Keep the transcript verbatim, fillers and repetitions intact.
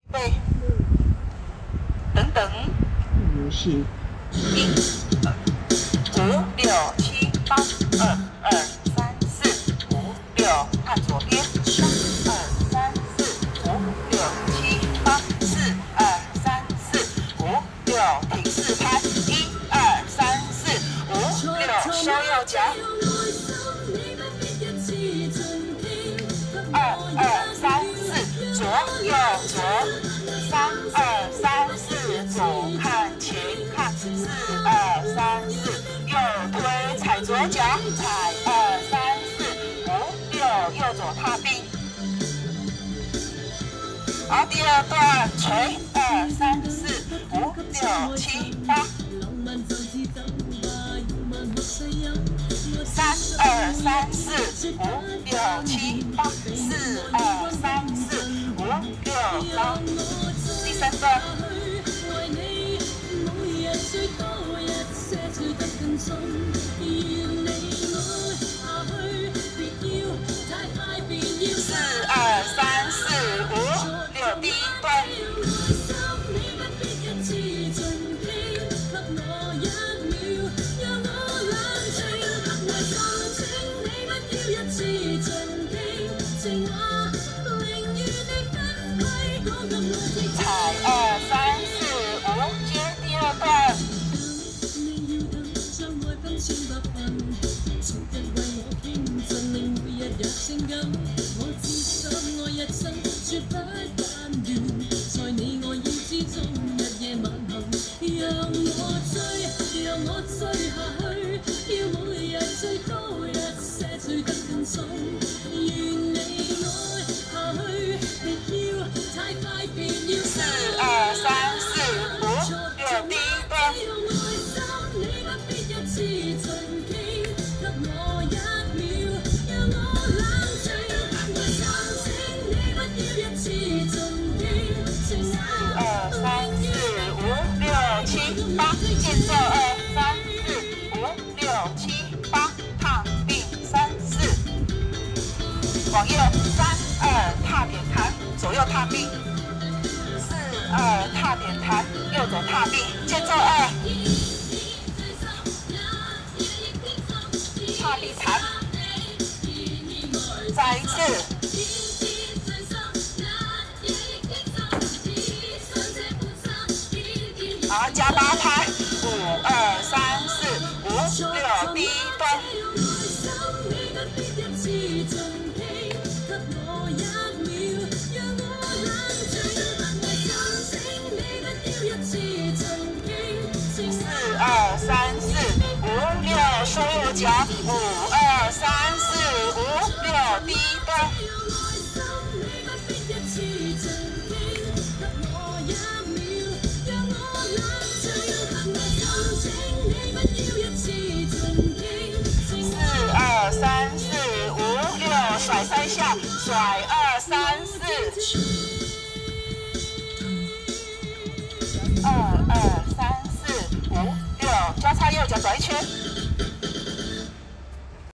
对，等等， 游戏。 一、五、六、七、八，二、二、三、四、五、六，看左边，三、二、三、四、五、六、七、八，四、二、三、四、五、六，停四拍，一、二、三、四、五、六，收右脚。二、二、三、四，左、右、左。三、二、三、四，左看前看，四、二、三、四，右推踩左脚，踩二、三、四、五、六，右左踏并。好，第二段捶二、三、四、五、六、七、八。三、二、三、四、五、六、七、八，四、二、三、四、五、六、八。第三段。四、二、三、四、五、六，第一段。踩二、三、四、五，接第二段。四、二、三、四、五、六，第一段。四、二、三、四、五、六、七、八，间奏二、三、四、五、六、七、八，踏并三、四，往右三、二，踏点弹，左右踏并。四、二，踏点弹，右左踏并，间奏二，踏并弹，再一次。好，加八拍，五、二、三、四、五、六，第一段。四、二、三、四、五、六，收右脚，五、二、三、四、五、六，第一段。四、二、三、四、五、六，甩三下，甩二、三、四。二、二、三、四、五、六，交叉右脚转一圈。